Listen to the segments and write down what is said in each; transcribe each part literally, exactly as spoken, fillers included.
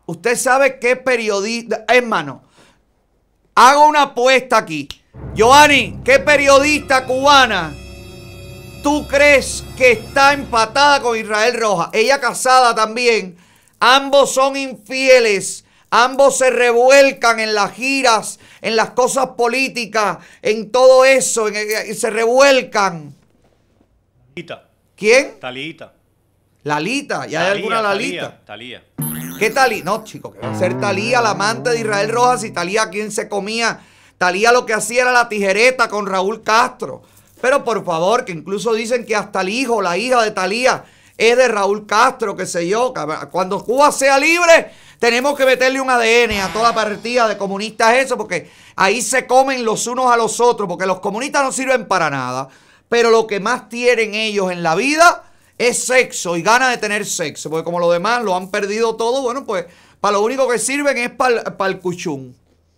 Usted sabe qué periodista... Hermano, hago una apuesta aquí. Giovanni, ¿qué periodista cubana tú crees que está empatada con Israel Rojas? Ella casada también. Ambos son infieles. Ambos se revuelcan en las giras, en las cosas políticas, en todo eso. En, en, se revuelcan. Talita. ¿Quién? Talita. Lalita. ¿Ya hay Talía, alguna Lalita? Talía. ¿Qué Talía? No, chico, que va a ser Talía, la amante de Israel Rojas, y Talía quien se comía. Talía lo que hacía era la tijereta con Raúl Castro. Pero por favor, que incluso dicen que hasta el hijo, la hija de Talía es de Raúl Castro, qué sé yo. Cuando Cuba sea libre, tenemos que meterle un A D N a toda la partida de comunistas eso, porque ahí se comen los unos a los otros, porque los comunistas no sirven para nada. Pero lo que más tienen ellos en la vida es sexo y ganas de tener sexo, porque como los demás lo han perdido todo, bueno, pues para lo único que sirven es para pa el cuchún.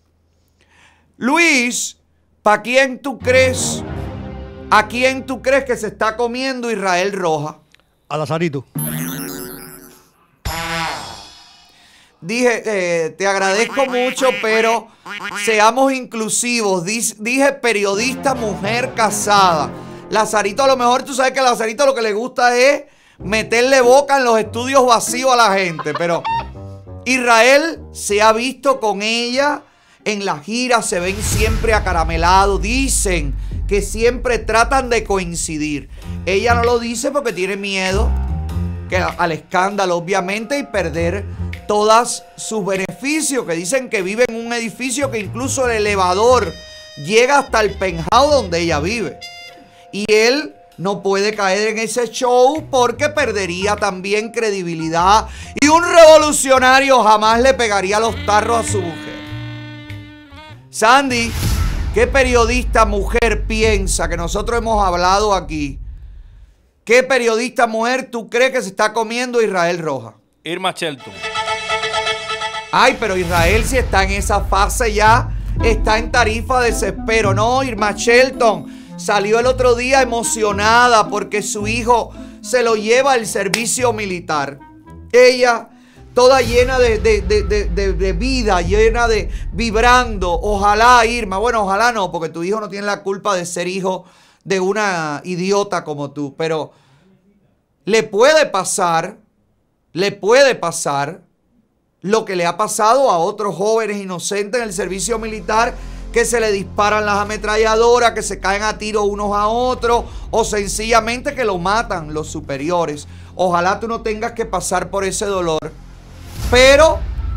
Luis, ¿para quién tú crees? ¿A quién tú crees que se está comiendo Israel Rojas? A Lazarito. Dije, eh, te agradezco mucho, pero seamos inclusivos. Diz, dije periodista mujer casada. Lazarito, a lo mejor tú sabes que a Lazarito lo que le gusta es meterle boca en los estudios vacíos a la gente. Pero Israel se ha visto con ella en la gira, se ven siempre acaramelados. Dicen que siempre tratan de coincidir. Ella no lo dice porque tiene miedo que, al escándalo, obviamente, y perder todos sus beneficios, que dicen que vive en un edificio que incluso el elevador llega hasta el penthouse donde ella vive. Y él no puede caer en ese show porque perdería también credibilidad. Y un revolucionario jamás le pegaría los tarros a su mujer. Sandy, ¿qué periodista mujer piensa que nosotros hemos hablado aquí? ¿Qué periodista mujer tú crees que se está comiendo Israel Rojas? Irma Shelton. Ay, pero Israel si está en esa fase ya, está en tarifa de desespero. No, Irma Shelton salió el otro día emocionada porque su hijo se lo lleva al servicio militar. Ella, toda llena de, de, de, de, de, de vida, llena de vibrando. Ojalá, Irma, bueno, ojalá no, porque tu hijo no tiene la culpa de ser hijo de una idiota como tú. Pero le puede pasar, le puede pasar lo que le ha pasado a otros jóvenes inocentes en el servicio militar, que se le disparan las ametralladoras, que se caen a tiro unos a otros, o sencillamente que lo matan los superiores. Ojalá tú no tengas que pasar por ese dolor. Pero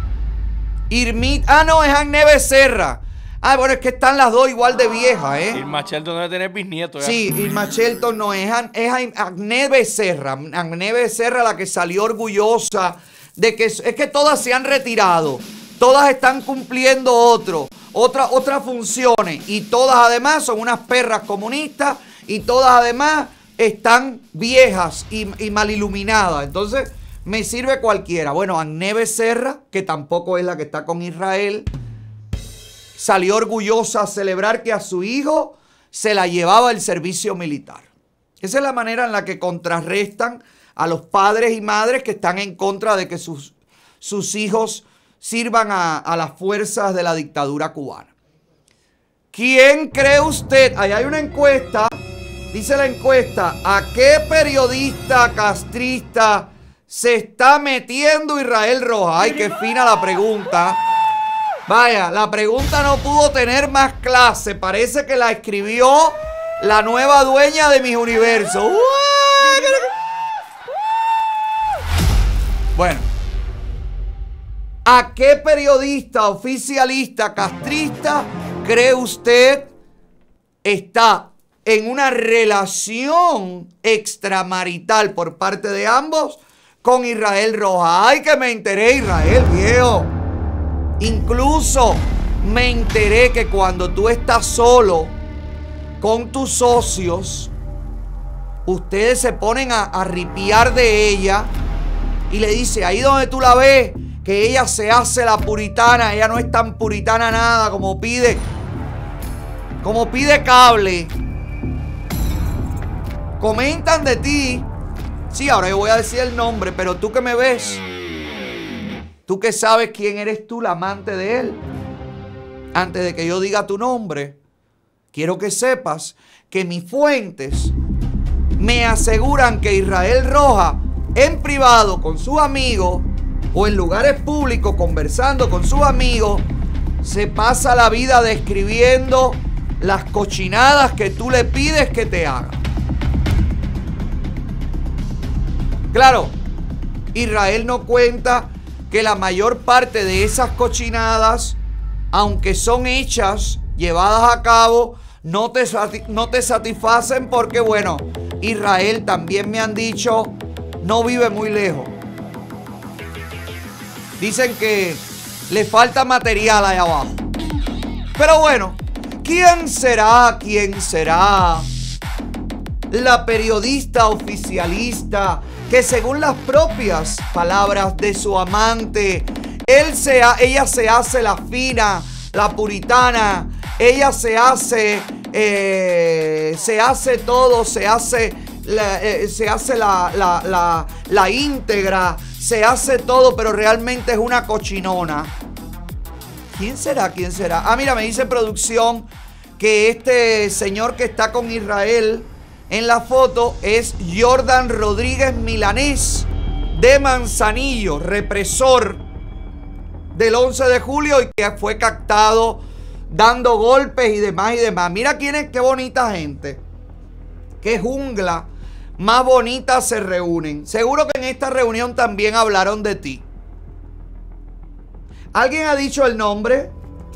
Irmita, ah no, es Agne Becerra. Ah, bueno, es que están las dos igual de viejas, ¿eh? Irma Shelton debe tener bisnietos. ¿Ya? Sí, Irma Shelton no es, es Agne Becerra. Agne Becerra, la que salió orgullosa de que es que todas se han retirado, todas están cumpliendo otro, otra, otras funciones, y todas además son unas perras comunistas, y todas además están viejas y, y mal iluminadas. Entonces me sirve cualquiera. Bueno, Agne Becerra, que tampoco es la que está con Israel, salió orgullosa a celebrar que a su hijo se la llevaba el servicio militar. Esa es la manera en la que contrarrestan a los padres y madres que están en contra de que sus, sus hijos sirvan a, a las fuerzas de la dictadura cubana. ¿Quién cree usted? Ahí hay una encuesta, dice la encuesta, ¿a qué periodista castrista se está metiendo Israel Rojas? Ay, qué fina la pregunta. Vaya, la pregunta no pudo tener más clase. Parece que la escribió la nueva dueña de Mis Universo. Bueno, ¿a qué periodista oficialista castrista cree usted está en una relación extramarital por parte de ambos con Israel Rojas? Ay, que me enteré, Israel, viejo. Incluso me enteré que cuando tú estás solo con tus socios, ustedes se ponen a, a ripiar de ella. Y le dice, ahí donde tú la ves, que ella se hace la puritana. Ella no es tan puritana nada como pide. Como pide cable. Comentan de ti. Sí, ahora yo voy a decir el nombre, pero tú que me ves. Tú que sabes quién eres tú, la amante de él. Antes de que yo diga tu nombre, quiero que sepas que mis fuentes me aseguran que Israel Rojas, en privado con sus amigos o en lugares públicos conversando con sus amigos, se pasa la vida describiendo las cochinadas que tú le pides que te haga. Claro, Israel no cuenta que la mayor parte de esas cochinadas, aunque son hechas, llevadas a cabo, no te, no te satisfacen porque, bueno, Israel también me han dicho, no vive muy lejos. Dicen que le falta material allá abajo. Pero bueno, ¿quién será? ¿Quién será la periodista oficialista que, según las propias palabras de su amante, él se ha, ella se hace la fina, la puritana, ella se hace, eh, se hace todo, se hace, la, eh, se hace la, la, la, la íntegra, se hace todo, pero realmente es una cochinona? ¿Quién será? ¿Quién será? Ah, mira, me dice producción que este señor que está con Israel en la foto es Jordan Rodríguez Milanés de Manzanillo, represor del once de julio y que fue captado dando golpes y demás y demás. Mira quién es, qué bonita gente. Qué jungla más bonita se reúnen. Seguro que en esta reunión también hablaron de ti. ¿Alguien ha dicho el nombre?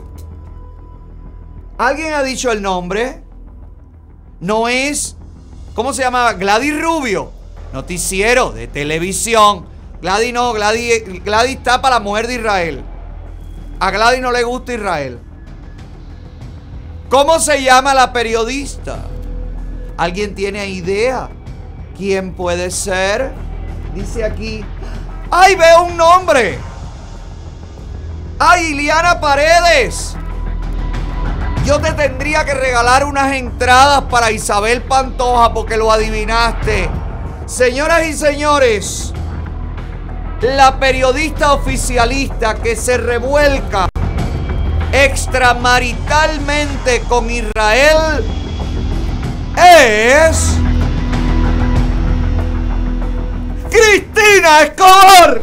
¿Alguien ha dicho el nombre? No es, ¿cómo se llamaba? Gladys Rubio, noticiero de televisión. Gladys no, Gladys, Gladys está para la mujer de Israel. A Gladys no le gusta Israel. ¿Cómo se llama la periodista? ¿Alguien tiene idea? ¿Quién puede ser? Dice aquí. ¡Ay, veo un nombre! ¡Ay, Iliana Paredes! Yo te tendría que regalar unas entradas para Isabel Pantoja porque lo adivinaste. Señoras y señores, la periodista oficialista que se revuelca extramaritalmente con Israel es Cristina Escobar.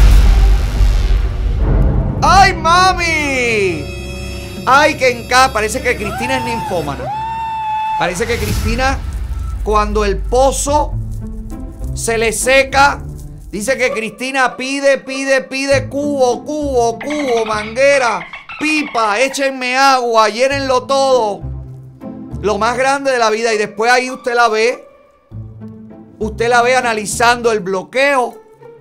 ¡Ay, mami! ¡Ay, que en casa! Parece que Cristina es ninfómana. Parece que Cristina, cuando el pozo se le seca, dice que Cristina pide, pide, pide cubo, cubo, cubo, manguera, pipa, échenme agua, llénenlo todo. Lo más grande de la vida. Y después ahí usted la ve. Usted la ve analizando el bloqueo.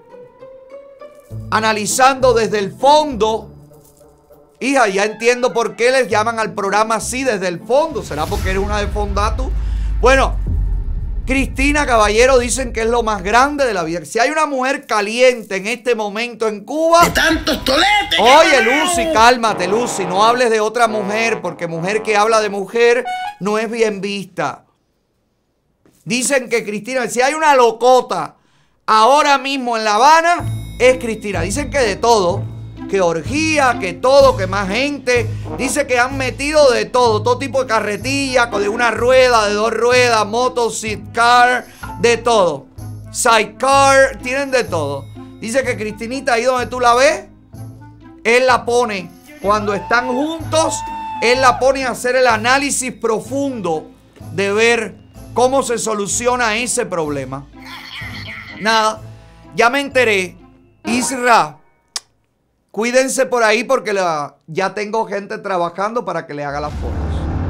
Analizando desde el fondo. Hija, ya entiendo por qué les llaman al programa así, desde el fondo. ¿Será porque eres una de Fondatu? Bueno, Cristina, caballero, dicen que es lo más grande de la vida. Si hay una mujer caliente en este momento en Cuba... ¡De tantos toletes! Oye, Lucy, cálmate, Lucy. No hables de otra mujer, porque mujer que habla de mujer no es bien vista. Dicen que Cristina, si hay una locota ahora mismo en La Habana, es Cristina. Dicen que de todo, que orgía, que todo, que más gente. Dice que han metido de todo, todo tipo de carretilla, de una rueda, de dos ruedas, moto, sidecar, de todo. Sidecar, tienen de todo. Dice que Cristinita, ahí donde tú la ves, él la pone, cuando están juntos, él la pone a hacer el análisis profundo de ver cómo se soluciona ese problema. Nada, ya me enteré. Isra, cuídense por ahí porque la, ya tengo gente trabajando para que le haga las fotos.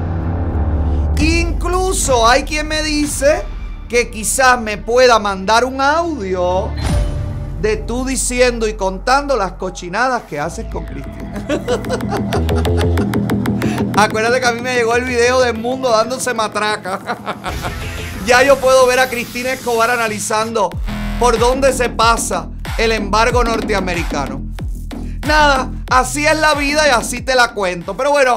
Incluso hay quien me dice que quizás me pueda mandar un audio de tú diciendo y contando las cochinadas que haces con Cristina. Acuérdate que a mí me llegó el video del Mundo dándose matraca. Ya yo puedo ver a Cristina Escobar analizando por dónde se pasa el embargo norteamericano. Nada, así es la vida y así te la cuento. Pero bueno.